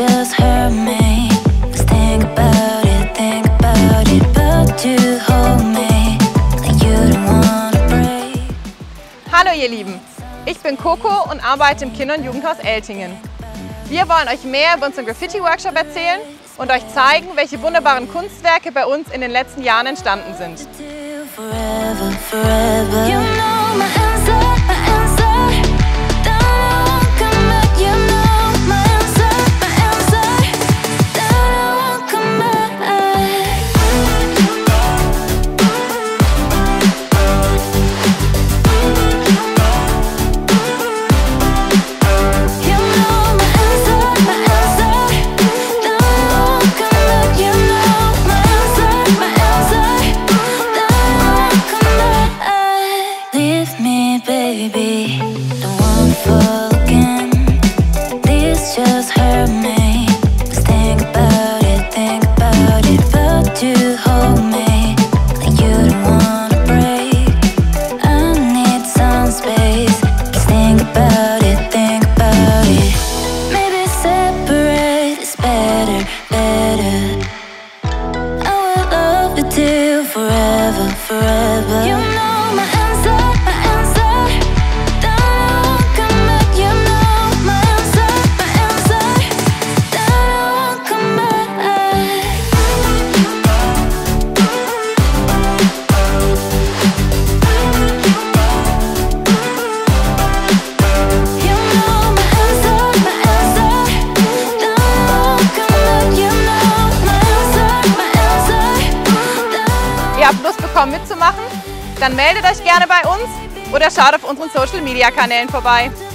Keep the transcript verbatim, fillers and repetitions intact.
just hurt me. Just think about it, think about it, but you hold me like you don't wanna break. Hallo ihr Lieben, ich bin Coco und arbeite im Kinder- und Jugendhaus Eltingen. Wir wollen euch mehr über unseren Graffiti-Workshop erzählen und euch zeigen, welche wunderbaren Kunstwerke bei uns in den letzten Jahren entstanden sind. Forever, forever. You know my answer, my answer. Don't come back, you know my answer, my answer. Don't come back. You know my answer, my answer. Don't come back, you know my answer, my answer. Leave me, baby, don't wanna fall again. This just hurt me. Just think about it, think about it, but you hold me like you don't wanna break. I need some space. Just think about it, think about it. Maybe separate is better, better. I will love you till forever, forever. You know my answer, my answer. Don't come back, you know my answer, my answer. Don't come back. You know my answer, my answer. Don't come back, you know my answer, my answer. Ihr habt Lust bekommen mitzumachen? Dann meldet euch gerne bei uns oder schaut auf unseren Social Media Kanälen vorbei.